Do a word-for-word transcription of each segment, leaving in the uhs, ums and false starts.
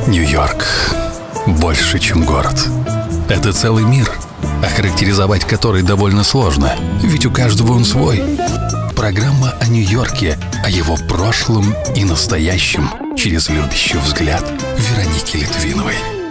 Нью-Йорк больше, чем город. Это целый мир, охарактеризовать который довольно сложно, ведь у каждого он свой. Программа о Нью-Йорке, о его прошлом и настоящем, через любящий взгляд Вероники Литвиновой.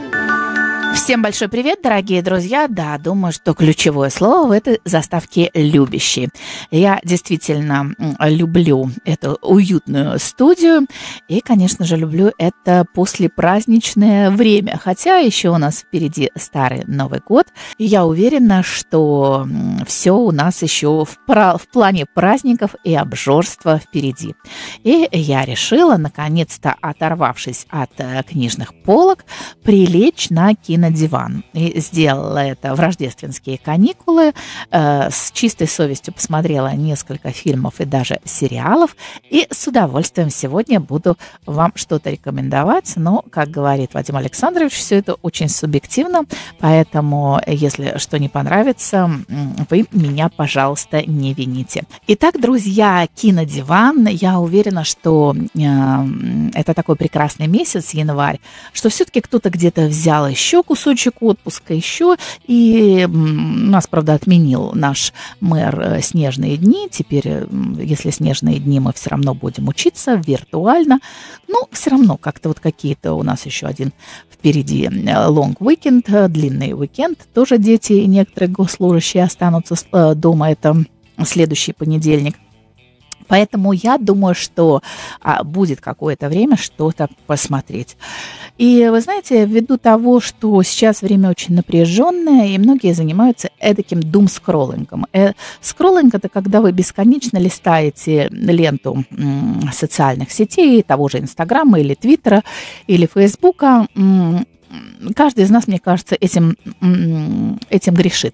Всем большой привет, дорогие друзья. Да, думаю, что ключевое слово в этой заставке «любящий». Я действительно люблю эту уютную студию и, конечно же, люблю это послепраздничное время. Хотя еще у нас впереди Старый Новый год. И я уверена, что все у нас еще в, пра- в плане праздников и обжорства впереди. И я решила, наконец-то, оторвавшись от книжных полок, прилечь на кино диван. И сделала это в рождественские каникулы. Э, с чистой совестью посмотрела несколько фильмов и даже сериалов. И с удовольствием сегодня буду вам что-то рекомендовать. Но, как говорит Вадим Александрович, все это очень субъективно. Поэтому, если что не понравится, вы меня, пожалуйста, не вините. Итак, друзья, кинодиван. Я уверена, что э, это такой прекрасный месяц, январь, что все-таки кто-то где-то взял еще кусочек отпуска еще, и у нас, правда, отменил наш мэр снежные дни. Теперь, если снежные дни, мы все равно будем учиться виртуально, но все равно как-то вот какие-то у нас еще один впереди long weekend, длинный уикенд, тоже дети и некоторые госслужащие останутся дома, это следующий понедельник. Поэтому я думаю, что а, будет какое-то время что-то посмотреть. И вы знаете, ввиду того, что сейчас время очень напряженное, и многие занимаются эдаким думскроллингом. Э, скроллинг – это когда вы бесконечно листаете ленту м, социальных сетей, того же Инстаграма или Твиттера, или Фейсбука. М, Каждый из нас, мне кажется, этим, этим грешит.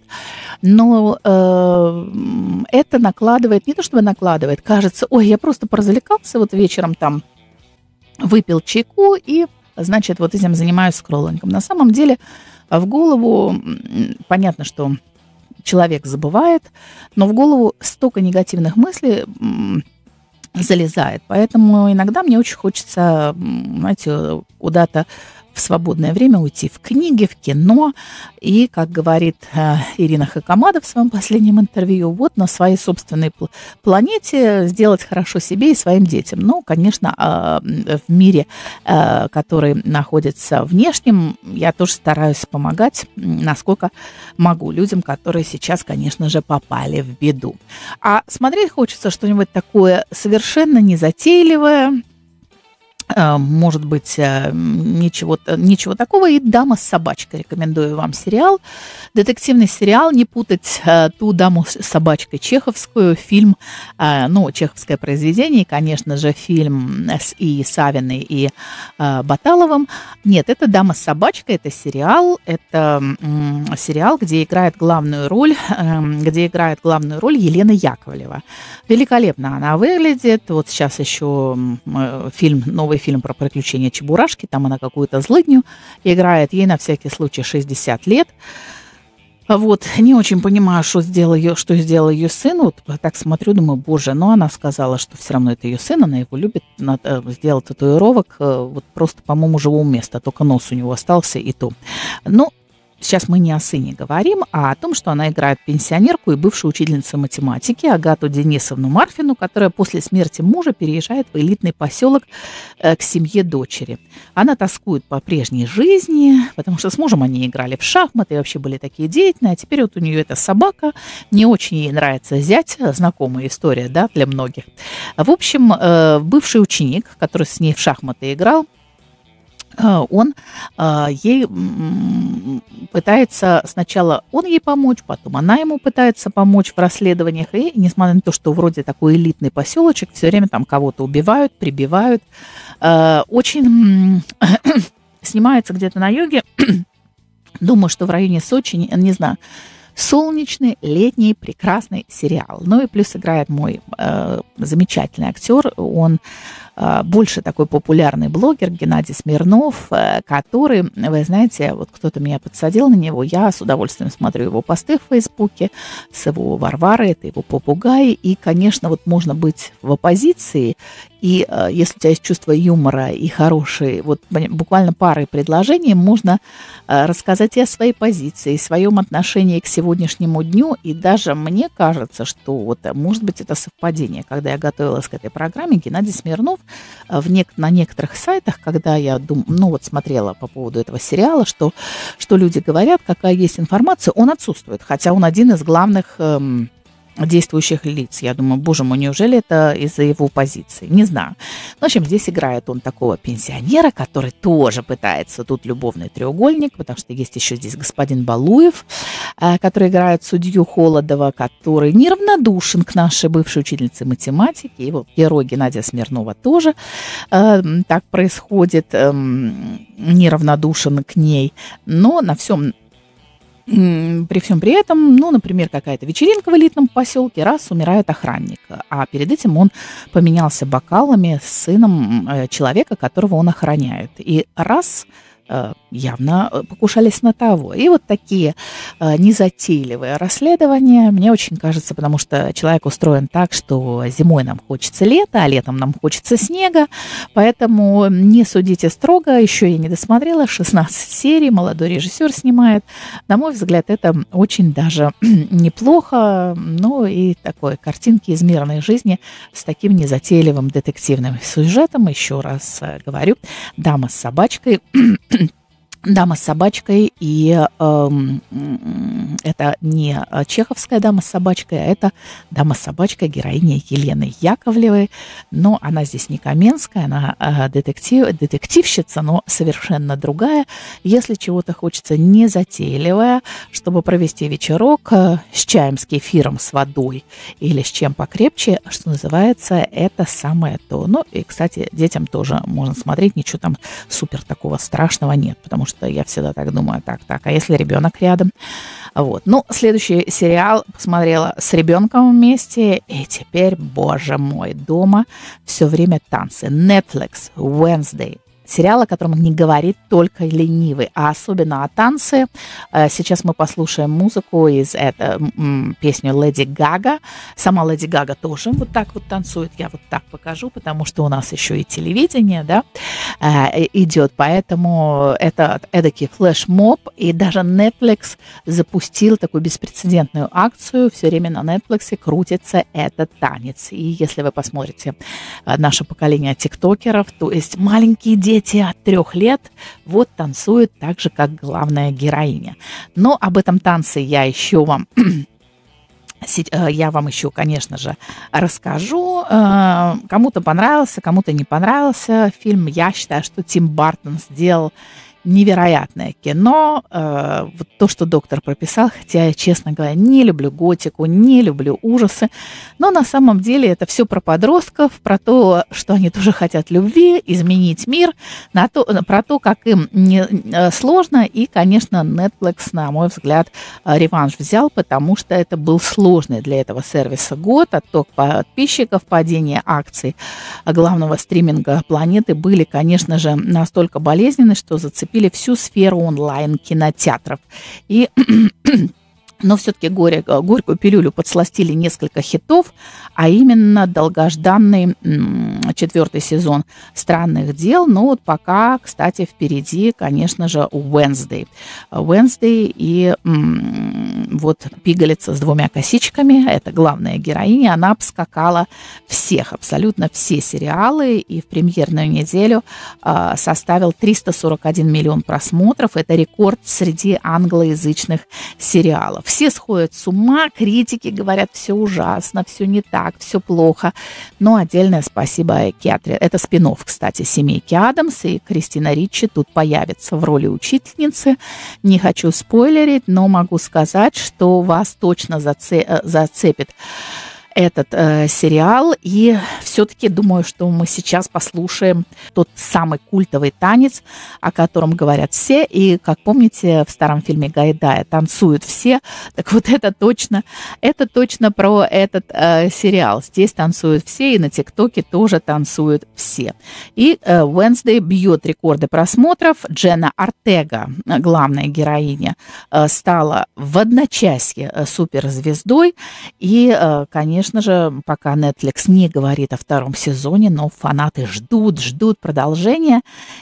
Но э, это накладывает, не то чтобы накладывает, кажется, ой, я просто поразвлекался, вот вечером там выпил чайку и, значит, вот этим занимаюсь скроллингом. На самом деле в голову, понятно, что человек забывает, но в голову столько негативных мыслей залезает. Поэтому иногда мне очень хочется, знаете, куда-то в свободное время уйти в книги, в кино. И, как говорит э, Ирина Хакамада в своем последнем интервью, вот на своей собственной пл- планете сделать хорошо себе и своим детям. Ну, конечно, э, в мире, э, который находится внешнем, я тоже стараюсь помогать, насколько могу, людям, которые сейчас, конечно же, попали в беду. А смотреть хочется что-нибудь такое совершенно незатейливое, может быть, ничего, ничего такого. И «Дама с собачкой». Рекомендую вам сериал. Детективный сериал. Не путать ту «Даму с собачкой» чеховскую. Фильм, ну, чеховское произведение. И, конечно же, фильм с и Савиной, и Баталовым. Нет, это «Дама с собачкой». Это сериал. Это сериал, где играет главную роль, где играет главную роль Елена Яковлева. Великолепно она выглядит. Вот сейчас еще фильм, новый фильм про приключения Чебурашки, там она какую-то злыдню играет, ей на всякий случай шестьдесят лет. Вот, не очень понимаю, что сделал ее, что сделал ее сын, вот так смотрю, думаю, боже, но она сказала, что все равно это ее сын, она его любит, надо сделать татуировок, вот просто, по-моему, живого места, только нос у него остался и то. Ну, сейчас мы не о сыне говорим, а о том, что она играет пенсионерку и бывшую учительницу математики Агату Денисовну Марфину, которая после смерти мужа переезжает в элитный поселок э, к семье дочери. Она тоскует по прежней жизни, потому что с мужем они играли в шахматы и вообще были такие деятельные, а теперь вот у нее эта собака, не очень ей нравится зять, знакомая история, да, для многих. В общем, э, бывший ученик, который с ней в шахматы играл, он э, ей пытается, сначала он ей помочь, потом она ему пытается помочь в расследованиях, и несмотря на то, что вроде такой элитный поселочек, все время там кого-то убивают, прибивают, э, очень снимается где-то на юге, думаю, что в районе Сочи, не, не знаю, солнечный, летний, прекрасный сериал. Ну и плюс играет мой э, замечательный актер, он больше такой популярный блогер Геннадий Смирнов, который, вы знаете, вот кто-то меня подсадил на него, я с удовольствием смотрю его посты в Фейсбуке с его Варварой, это его попугай, и, конечно, вот можно быть в оппозиции, и э, если у тебя есть чувство юмора и хорошие, вот буквально парой предложений, можно э, рассказать и о своей позиции, и своем отношении к сегодняшнему дню, и даже мне кажется, что вот, может быть, это совпадение. Когда я готовилась к этой программе, Геннадий Смирнов э, в нек- на некоторых сайтах, когда я дум- ну, вот смотрела по поводу этого сериала, что, что люди говорят, какая есть информация, он отсутствует, хотя он один из главных эм, действующих лиц. Я думаю, боже мой, неужели это из-за его позиции? Не знаю. В общем, здесь играет он такого пенсионера, который тоже пытается тут любовный треугольник, потому что есть еще здесь господин Балуев, который играет судью Холодова, который неравнодушен к нашей бывшей учительнице математики. И вот герой Геннадия Смирнова тоже э, так происходит, э, неравнодушен к ней. Но на всем При всем при этом, ну, например, какая-то вечеринка в элитном поселке, раз умирает охранник, а перед этим он поменялся бокалами с сыном человека, которого он охраняет. И раз явно покушались на того. И вот такие э, незатейливые расследования, мне очень кажется, потому что человек устроен так, что зимой нам хочется лета, а летом нам хочется снега, поэтому не судите строго, еще я не досмотрела, шестнадцать серий, молодой режиссер снимает. На мой взгляд, это очень даже неплохо, ну и такой картинки из мирной жизни с таким незатейливым детективным сюжетом, еще раз говорю, «Дама с собачкой». «Дама с собачкой», и э, это не чеховская «Дама с собачкой», а это «Дама с собачкой» героиня Елены Яковлевой, но она здесь не Каменская, она э, детектив, детективщица, но совершенно другая. Если чего-то хочется незатейливое, чтобы провести вечерок э, с чаем, с кефиром, с водой или с чем покрепче, что называется, это самое то. Ну и, кстати, детям тоже можно смотреть, ничего там супер такого страшного нет, потому что что я всегда так думаю, так, так, а если ребенок рядом? Вот. Ну, следующий сериал посмотрела с ребенком вместе, и теперь, боже мой, дома все время танцы. Netflix, Wednesday. Сериал, о котором не говорит только ленивый, а особенно о танце. Сейчас мы послушаем музыку из этой песню Леди Гага. Сама Леди Гага тоже вот так вот танцует. Я вот так покажу, потому что у нас еще и телевидение, да, идет. Поэтому это эдакий флешмоб. И даже Netflix запустил такую беспрецедентную акцию. Все время на Netflix крутится этот танец. И если вы посмотрите наше поколение тиктокеров, то есть маленькие дети, Дети от трех лет вот танцуют так же, как главная героиня. Но об этом танце я еще вам... Я вам еще, конечно же, расскажу. Кому-то понравился, кому-то не понравился фильм. Я считаю, что Тим Бертон сделал невероятное кино. Э, вот то, что доктор прописал, хотя я, честно говоря, не люблю готику, не люблю ужасы, но на самом деле это все про подростков, про то, что они тоже хотят любви, изменить мир, на то, про то, как им не, э, сложно. И, конечно, Netflix, на мой взгляд, реванш взял, потому что это был сложный для этого сервиса год. Отток подписчиков, падение акций главного стриминга планеты были, конечно же, настолько болезненны, что зацепили всю сферу онлайн-кинотеатров. И... Но все-таки горе, горькую пилюлю подсластили несколько хитов, а именно долгожданный м- четвертый сезон «Странных дел». Но вот пока, кстати, впереди, конечно же, Wednesday. Wednesday и м- вот пигалица с двумя косичками, это главная героиня, она обскакала всех, абсолютно все сериалы, и в премьерную неделю э, составил триста сорок один миллион просмотров. Это рекорд среди англоязычных сериалов. Все сходят с ума, критики говорят, все ужасно, все не так, все плохо. Но отдельное спасибо Кэтрин. Это спин-офф, кстати, «Семейки Адамс», и Кристина Ричи тут появится в роли учительницы. Не хочу спойлерить, но могу сказать, что вас точно заце- зацепит этот э, сериал. И все-таки думаю, что мы сейчас послушаем тот самый культовый танец, о котором говорят все. И, как помните, в старом фильме Гайдая «Танцуют все». Так вот, это точно, это точно про этот э, сериал. Здесь танцуют все, и на ТикТоке тоже танцуют все. И э, Wednesday бьет рекорды просмотров. Дженна Ортега, главная героиня, э, стала в одночасье э, суперзвездой. И, э, конечно же, пока Netflix не говорит о втором сезоне, но фанаты ждут, ждут продолжения.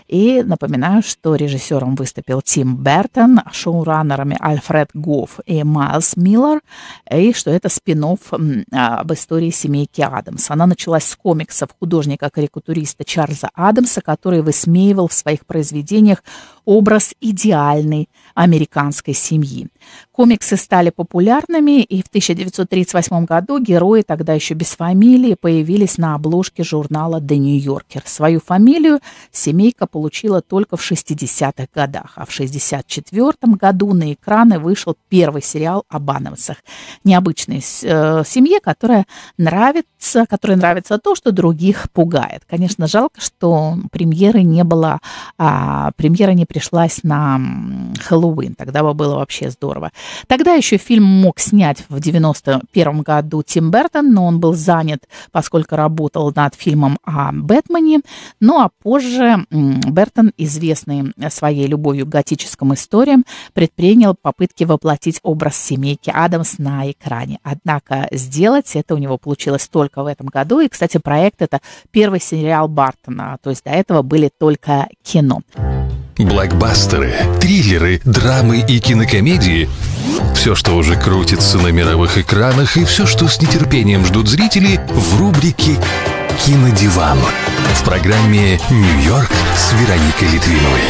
И напоминаю, что режиссером выступил Тим Бертон, шоураннерами Альфред Гофф и Майлз Миллер, и что это спин-офф об истории семейки Адамс. Она началась с комиксов художника-карикатуриста Чарльза Адамса, который высмеивал в своих произведениях образ идеальной американской семьи. Комиксы стали популярными, и в тысяча девятьсот тридцать восьмом году герои, тогда еще без фамилии, появились на обложке журнала «The New Yorker». Свою фамилию семейка получила только в шестидесятых годах, а в шестьдесят четвёртом году на экраны вышел первый сериал об Адамсах. Необычной э, семье, которая нравится, которой нравится то, что других пугает. Конечно, жалко, что премьеры не было, а, премьера не пришлась на Хэллоуин, тогда бы было вообще здорово. Тогда еще фильм мог снять в девяносто первом году Тим Бертон, но он был занят, поскольку работал над фильмом о Бэтмене. Ну а позже Бертон, известный своей любовью к готическим историям, предпринял попытки воплотить образ семейки Адамс на экране. Однако сделать это у него получилось только в этом году. И, кстати, проект — это первый сериал Бартона, то есть до этого были только кино. Блокбастеры, триллеры, драмы и кинокомедии – все, что уже крутится на мировых экранах, и все, что с нетерпением ждут зрители в рубрике «Кинодиван» в программе «Нью-Йорк» с Вероникой Литвиновой.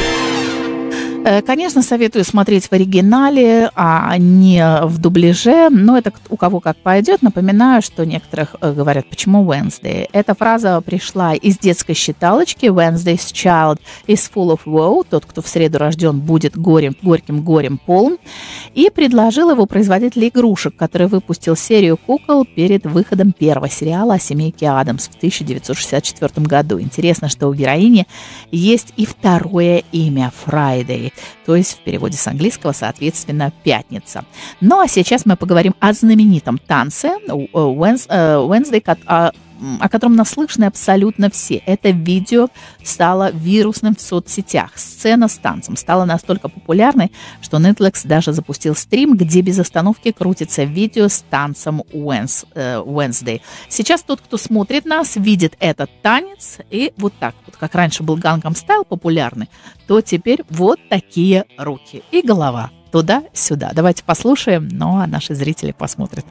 Конечно, советую смотреть в оригинале, а не в дубляже, но это у кого как пойдет. Напоминаю, что некоторых говорят, почему Wednesday. Эта фраза пришла из детской считалочки «Wednesday's child is full of woe», тот, кто в среду рожден, будет горем, горьким горем полн, и предложил его производитель игрушек, который выпустил серию кукол перед выходом первого сериала о семейке Адамс в тысяча девятьсот шестьдесят четвёртом году. Интересно, что у героини есть и второе имя – Friday, то есть в переводе с английского, соответственно, «пятница». Ну а сейчас мы поговорим о знаменитом танце Wednesday, о котором наслышаны абсолютно все. Это видео стало вирусным в соцсетях. Сцена с танцем стала настолько популярной, что Netflix даже запустил стрим, где без остановки крутится видео с танцем Wednesday. Сейчас тот, кто смотрит нас, видит этот танец, и вот так, вот как раньше был Gangnam Style популярный, то теперь вот такие руки и голова туда-сюда. Давайте послушаем, ну а наши зрители посмотрят.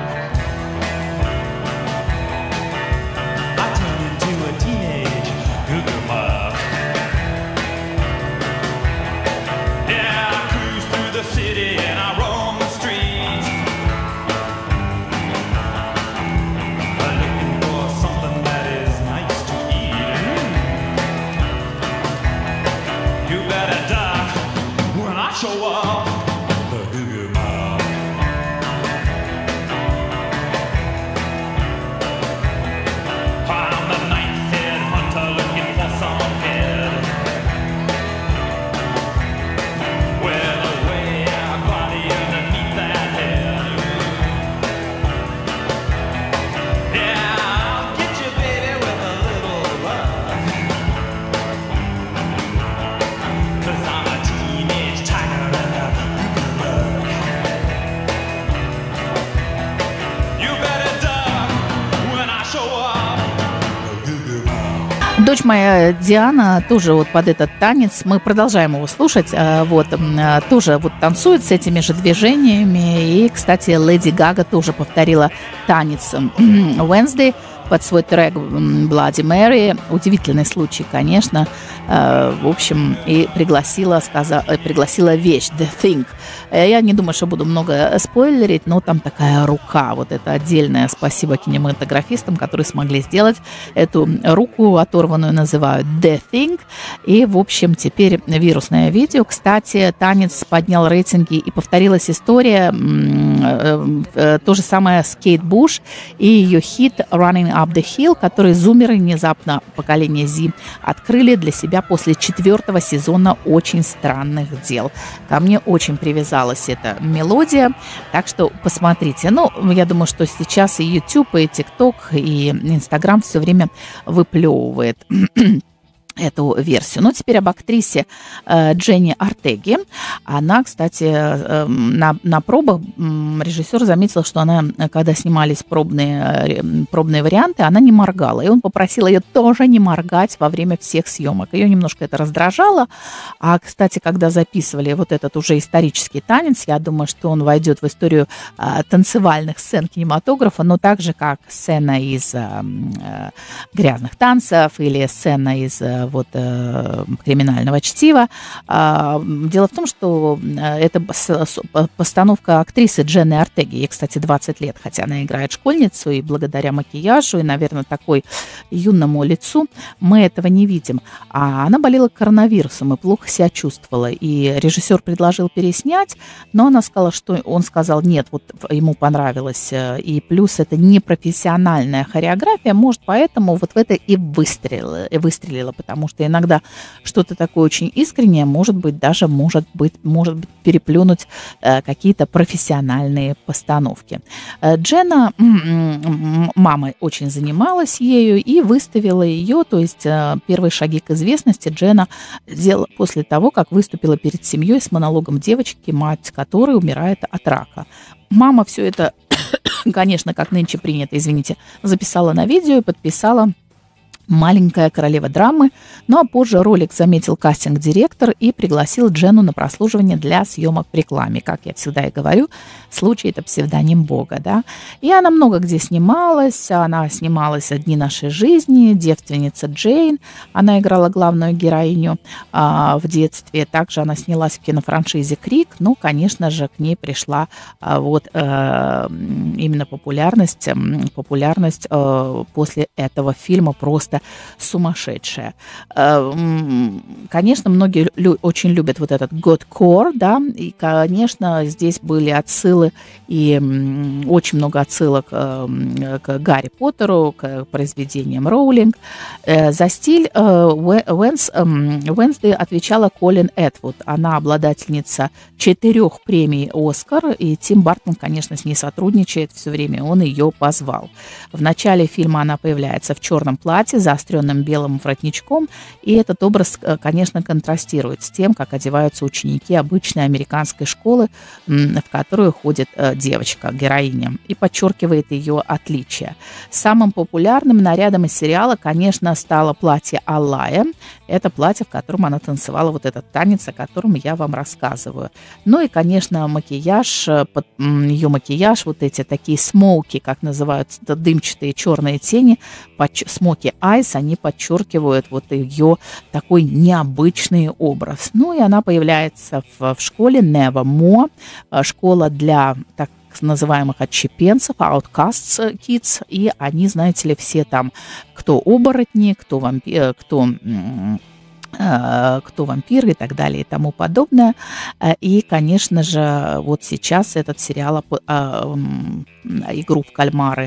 Дочь моя Диана тоже вот под этот танец, мы продолжаем его слушать, вот, тоже вот танцует с этими же движениями. И, кстати, Леди Гага тоже повторила танец Wednesday под свой трек Bloody Mary. Удивительный случай, конечно. В общем, и пригласила, сказала, пригласила вещь The Thing. Я не думаю, что буду много спойлерить, но там такая рука. Вот это отдельное спасибо кинематографистам, которые смогли сделать эту руку оторванную, называют The Thing. И, в общем, теперь вирусное видео. Кстати, танец поднял рейтинги, и повторилась история. То же самое с Кейт Буш и ее хит Running Up the Hill, который зумеры внезапно, поколение Z, открыли для себя после четвертого сезона «Очень странных дел». Ко мне очень привязалась эта мелодия, так что посмотрите. Ну, я думаю, что сейчас и YouTube, и TikTok, и Instagram все время выплевывает эту версию. Ну, теперь об актрисе э, Дженни Ортеге. Она, кстати, э, на, на пробах э, режиссер заметил, что она, когда снимались пробные, э, пробные варианты, она не моргала. И он попросил ее тоже не моргать во время всех съемок. Ее немножко это раздражало. А, кстати, когда записывали вот этот уже исторический танец, я думаю, что он войдет в историю э, танцевальных сцен кинематографа, но так же, как сцена из э, э, «Грязных танцев» или сцена из э, вот, э, «Криминального чтива». А, дело в том, что это постановка актрисы Дженни Ортеги. Ей, кстати, двадцать лет, хотя она играет школьницу, и благодаря макияжу и, наверное, такой юному лицу мы этого не видим. А она болела коронавирусом и плохо себя чувствовала. И режиссер предложил переснять, но она сказала, что он сказал, нет, вот ему понравилось. И плюс это не профессиональная хореография, может, поэтому вот в это и выстрелила, и выстрелила, потому что иногда что-то такое очень искреннее может быть даже может быть, может быть переплюнуть э, какие-то профессиональные постановки. Э, Дженна, м-м, мама очень занималась ею и выставила ее, то есть э, первые шаги к известности Дженна сделала после того, как выступила перед семьей с монологом девочки, мать которой умирает от рака. Мама все это, конечно, как нынче принято, извините, записала на видео и подписала «Маленькая королева драмы», ну а позже ролик заметил кастинг-директор и пригласил Дженну на прослушивание для съемок в рекламе. Как я всегда и говорю, случай – это псевдоним Бога, да. И она много где снималась, она снималась «Дни нашей жизни», «Девственница Джейн», она играла главную героиню а, в детстве, также она снялась в кинофраншизе «Крик», ну, конечно же, к ней пришла а, вот а, именно популярность, популярность а, после этого фильма просто сумасшедшая. Конечно, многие лю- очень любят вот этот God-core, да, и, конечно, здесь были отсылы, и очень много отсылок к Гарри Поттеру, к произведениям Роулинг. За стиль Уэнсдей отвечала Колин Этвуд. Она обладательница четырех премий «Оскар», и Тим Бартон, конечно, с ней сотрудничает все время, он ее позвал. В начале фильма она появляется в черном платье, заостренным белым воротничком, и этот образ, конечно, контрастирует с тем, как одеваются ученики обычной американской школы, в которую ходит девочка, героиня, и подчеркивает ее отличия. Самым популярным нарядом из сериала, конечно, стало платье Алая. Это платье, в котором она танцевала вот этот танец, о котором я вам рассказываю. Ну и, конечно, макияж, ее макияж, вот эти такие смоуки, как называются, дымчатые черные тени, смоки айс, они подчеркивают вот ее такой необычный образ. Ну и она появляется в, в школе Nevermore, школа для так называемых отщепенцев, outcasts kids, и они, знаете ли, все там, кто оборотни, кто вампир, кто... кто вампир и так далее и тому подобное. И, конечно же, вот сейчас этот сериал «Игру в кальмары»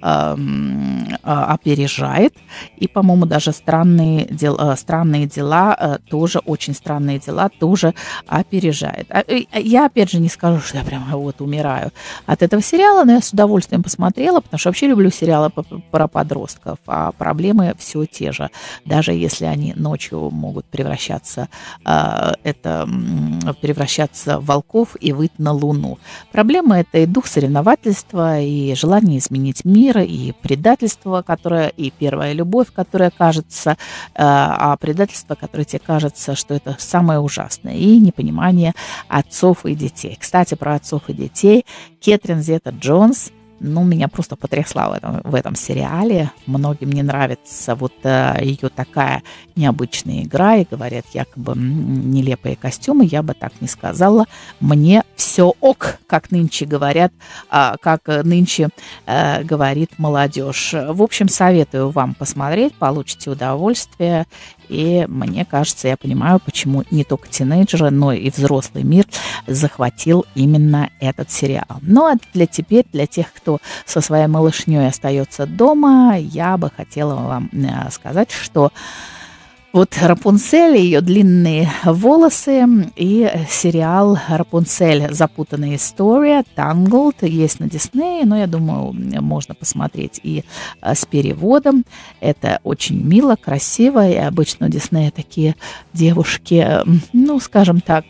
опережает. И, по-моему, даже «Странные дела», «Странные дела» тоже, очень странные дела тоже опережает. Я, опять же, не скажу, что я прямо вот умираю от этого сериала, но я с удовольствием посмотрела, потому что вообще люблю сериалы про подростков, а проблемы все те же. Даже если они ночью могут превращаться, это превращаться в волков и выйти на Луну. Проблема – это и дух соревновательства, и желание изменить мир, и предательство, которое, и первая любовь, которая кажется, а предательство, которое тебе кажется, что это самое ужасное, и непонимание отцов и детей. Кстати, про отцов и детей. Кэтрин Зета-Джонс ну, меня просто потрясла в этом, в этом сериале. Многим не нравится вот э, ее такая необычная игра, и говорят, якобы нелепые костюмы. Я бы так не сказала. Мне все ок, как нынче говорят, э, как нынче э, говорит молодежь. В общем, советую вам посмотреть, получите удовольствие. И мне кажется, я понимаю, почему не только тинейджеры, но и взрослый мир захватил именно этот сериал. Ну, а для теперь, для тех, кто со своей малышней остается дома, я бы хотела вам сказать, что вот Рапунцель, ее длинные волосы и сериал «Рапунцель. Запутанная история», «Tangled» есть на Диснее, но я думаю, можно посмотреть и с переводом. Это очень мило, красиво, и обычно у Диснея такие девушки, ну, скажем так,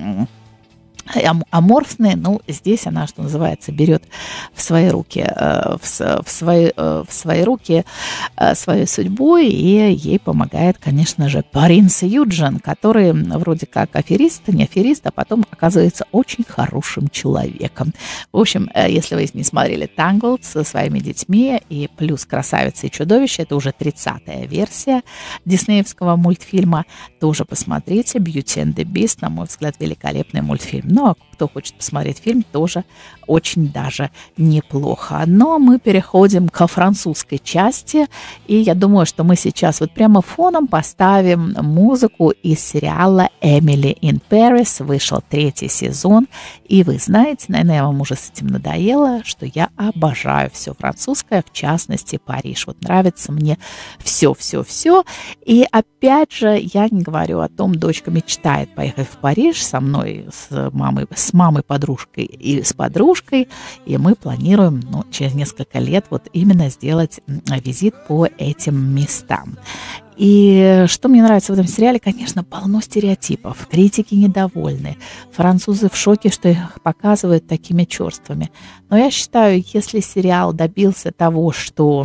аморфные, ну, здесь она, что называется, берет в свои руки, в, в, свои, в свои руки свою судьбу, и ей помогает, конечно же, принц Юджин, который вроде как аферист, не аферист, а потом оказывается очень хорошим человеком. В общем, если вы не смотрели Tangled со своими детьми, и плюс «Красавица и чудовище», это уже тридцатая версия диснеевского мультфильма, тоже посмотрите. «Beauty and the Beast», на мой взгляд, великолепный мультфильм. Ну, а кто хочет посмотреть фильм, тоже очень даже неплохо. Но мы переходим ко французской части, и я думаю, что мы сейчас вот прямо фоном поставим музыку из сериала «Emily in Paris». Вышел третий сезон, и вы знаете, наверное, я вам уже с этим надоело, что я обожаю все французское, в частности, Париж. Вот нравится мне все-все-все. И опять же, я не говорю о том, дочка мечтает поехать в Париж со мной, с мамой, с мамой, подружкой и с подружкой, и мы планируем, ну, через несколько лет вот именно сделать визит по этим местам. И что мне нравится в этом сериале, конечно, полно стереотипов. Критики недовольны. Французы в шоке, что их показывают такими черствыми. Но я считаю, если сериал добился того, что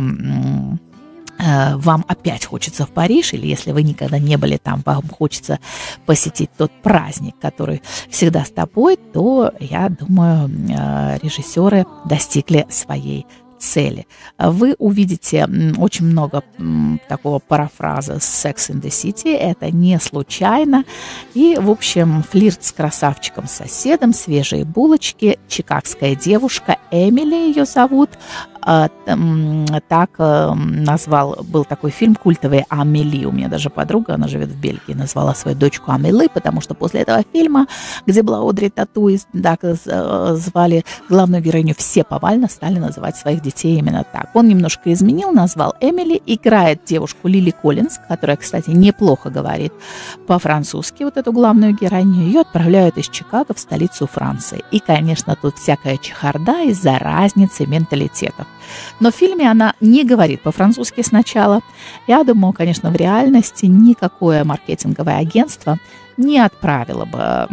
вам опять хочется в Париж, или если вы никогда не были там, вам хочется посетить тот праздник, который всегда с тобой, то, я думаю, режиссеры достигли своей цели. Вы увидите очень много такого парафраза «Sex in the City», это не случайно. И, в общем, флирт с красавчиком-соседом, свежие булочки, чикагская девушка, Эмили ее зовут, так назвал, был такой фильм культовый «Амели». У меня даже подруга, она живет в Бельгии, назвала свою дочку Амели, потому что после этого фильма, где была Одри Тату, так звали главную героиню, все повально стали называть своих детей именно так. Он немножко изменил, назвал Эмили, играет девушку Лили Коллинз, которая, кстати, неплохо говорит по-французски, вот эту главную героиню. Ее отправляют из Чикаго в столицу Франции. И, конечно, тут всякая чехарда из-за разницы менталитетов. Но в фильме она не говорит по-французски сначала. Я думаю, конечно, в реальности никакое маркетинговое агентство не отправило бы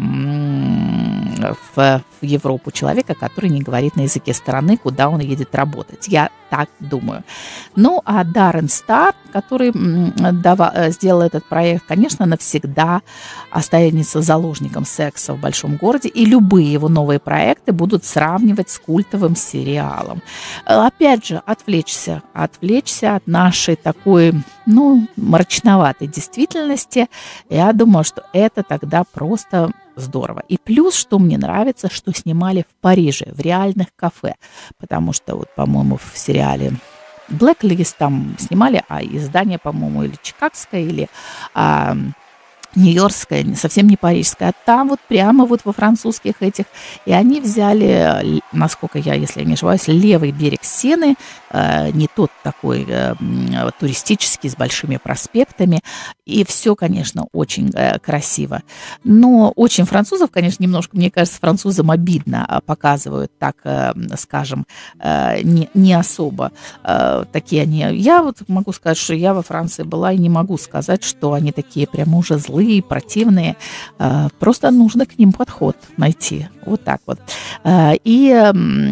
в, в Европу человека, который не говорит на языке страны, куда он едет работать. Я так думаю. Ну, а Даррен Стар, который дава, сделал этот проект, конечно, навсегда останется заложником секса в большом городе, и любые его новые проекты будут сравнивать с культовым сериалом. Опять же, отвлечься, отвлечься от нашей такой, ну, мрачноватой действительности. Я думаю, что это тогда просто здорово. И плюс, что мне нравится, что снимали в Париже, в реальных кафе. Потому что, вот, по-моему, в сериале Blacklist там снимали, а издание, по-моему, или чикагское, или а, нью-йоркская, совсем не парижская, а там вот прямо вот во французских этих. И они взяли, насколько я, если я не ошибаюсь, левый берег Сены, не тот такой туристический, с большими проспектами. И все, конечно, очень красиво. Но очень французов, конечно, немножко, мне кажется, французам обидно показывают, так, скажем, не, не особо такие они. Я вот могу сказать, что я во Франции была, и не могу сказать, что они такие прямо уже злые, противные. Просто нужно к ним подход найти. Вот так вот. И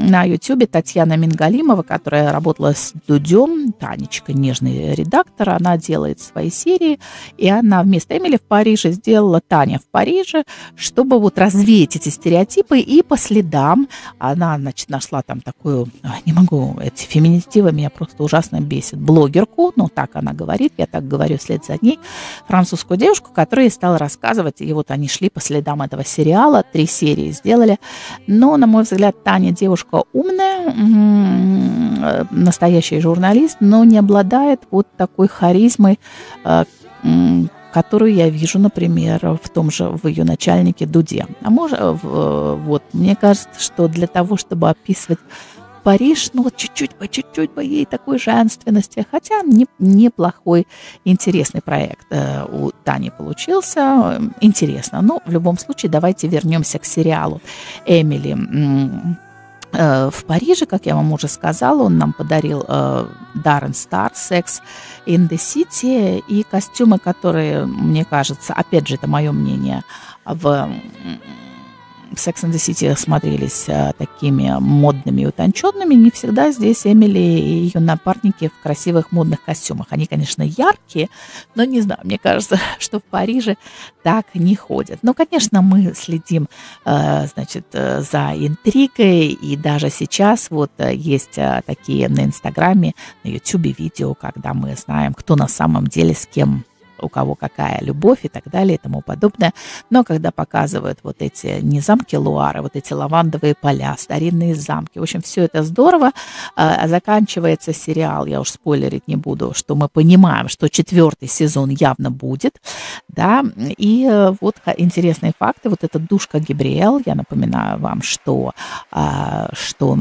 на ютубе Татьяна Мингалимова, которая работала с Дудем, Танечка, нежный редактор, она делает свои серии, и она вместо Эмили в Париже сделала Таня в Париже, чтобы вот развеять эти стереотипы, и по следам она, значит, нашла там такую, не могу, эти феминитивы меня просто ужасно бесит, блогерку, ну так она говорит, я так говорю вслед за ней, французскую девушку, которая стала рассказывать, и вот они шли по следам этого сериала, три серии сделали, но, на мой взгляд, Таня девушка умная, настоящий журналист, но не обладает вот такой харизмой, которую я вижу, например, в том же, в ее начальнике Дуде. А может, вот, мне кажется, что для того, чтобы описывать Париж, ну вот чуть-чуть, по чуть-чуть по ей такой женственности, хотя не, неплохой, интересный проект э, у Тани получился, интересно. Но в любом случае давайте вернемся к сериалу «Эмили э, в Париже», как я вам уже сказала, он нам подарил э, Даррен Стар, «Sex in the City», и костюмы, которые, мне кажется, опять же, это мое мнение, в Sex and the City смотрелись а, такими модными и утонченными, не всегда здесь Эмили и ее напарники в красивых модных костюмах. Они, конечно, яркие, но не знаю, мне кажется, что в Париже так не ходят. Но, конечно, мы следим, а, значит, за интригой, и даже сейчас вот есть а, такие на Инстаграме, на Ютубе видео, когда мы знаем, кто на самом деле с кем, у кого какая любовь и так далее и тому подобное. Но когда показывают вот эти не замки Луары, вот эти лавандовые поля, старинные замки, в общем, все это здорово. А заканчивается сериал, я уж спойлерить не буду, что мы понимаем, что четвертый сезон явно будет, да, и вот интересные факты. Вот эта душка Габриэль, я напоминаю вам, что, что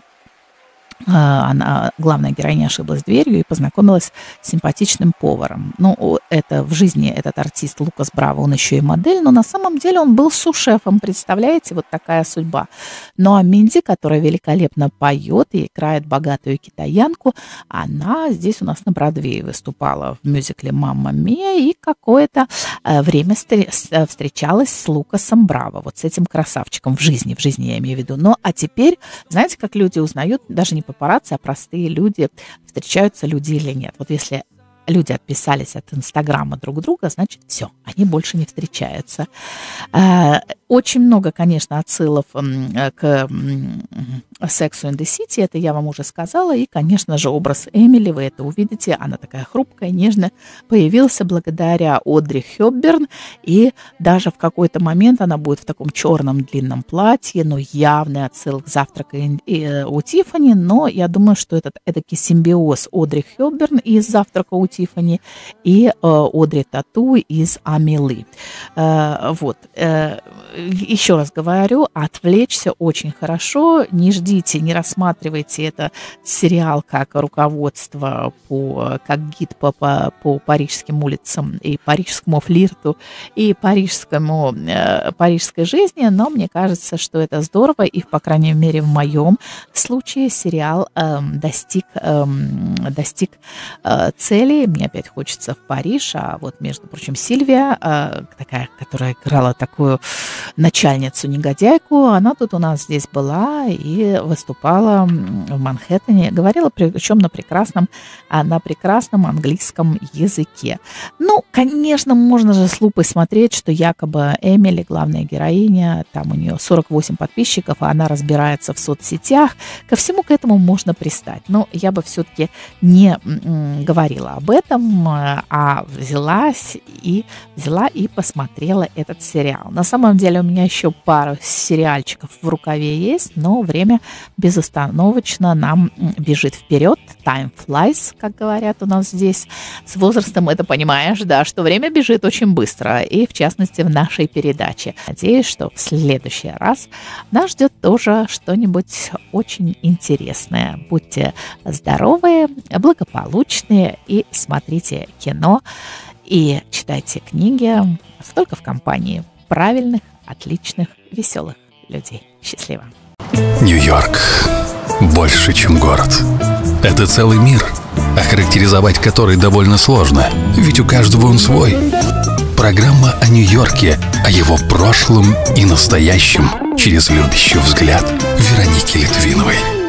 она, главная героиня, ошиблась дверью и познакомилась с симпатичным поваром. Ну, это в жизни этот артист Лукас Браво, он еще и модель, но на самом деле он был су-шефом, представляете, вот такая судьба. Ну, а Минди, которая великолепно поет и играет богатую китаянку, она здесь у нас на Бродвее выступала в мюзикле «Мамма Мия» и какое-то время встречалась с Лукасом Браво, вот с этим красавчиком в жизни, в жизни я имею в виду. Ну, а теперь, знаете, как люди узнают, даже не папарацци, а простые люди, встречаются люди или нет. Вот если люди отписались от Инстаграма друг друга, значит, все, они больше не встречаются. Очень много, конечно, отсылов к Sex and the City, это я вам уже сказала, и, конечно же, образ Эмили, вы это увидите, она такая хрупкая, нежная, появился благодаря Одри Хёпберн, и даже в какой-то момент она будет в таком черном длинном платье, но явный отсыл к «Завтраку у Тиффани», но я думаю, что этот эдакий симбиоз Одри Хёпберн из «Завтрака у Тиффани» и Одри Тату из «Амелы». Вот. Еще раз говорю, отвлечься очень хорошо, не ждите, не рассматривайте это сериал как руководство, по, как гид по, по, по парижским улицам и парижскому флирту, и парижскому, э, парижской жизни, но мне кажется, что это здорово, и, по крайней мере, в моем случае сериал э, достиг, э, достиг э, цели. Мне опять хочется в Париж, а вот, между прочим, Сильвия, э, такая, которая играла такую начальницу-негодяйку, она тут у нас здесь была и выступала в Манхэттене, говорила, причем на прекрасном, на прекрасном английском языке. Ну, конечно, можно же с лупой смотреть, что якобы Эмили, главная героиня, там у нее сорок восемь подписчиков, а она разбирается в соцсетях. Ко всему к этому можно пристать. Но я бы все-таки не м, говорила об этом, а взялась и, взяла и посмотрела этот сериал. На самом деле у меня еще пару сериальчиков в рукаве есть, но время безостановочно нам бежит вперед. Time flies, как говорят у нас здесь. С возрастом это понимаешь, да, что время бежит очень быстро, и в частности в нашей передаче. Надеюсь, что в следующий раз нас ждет тоже что-нибудь очень интересное. Будьте здоровы, благополучные и смотрите кино и читайте книги только в компании правильных, отличных, веселых людей. Счастливо. Нью-Йорк больше, чем город. Это целый мир, охарактеризовать который довольно сложно, ведь у каждого он свой. Программа о Нью-Йорке, о его прошлом и настоящем через любящий взгляд Вероники Литвиновой.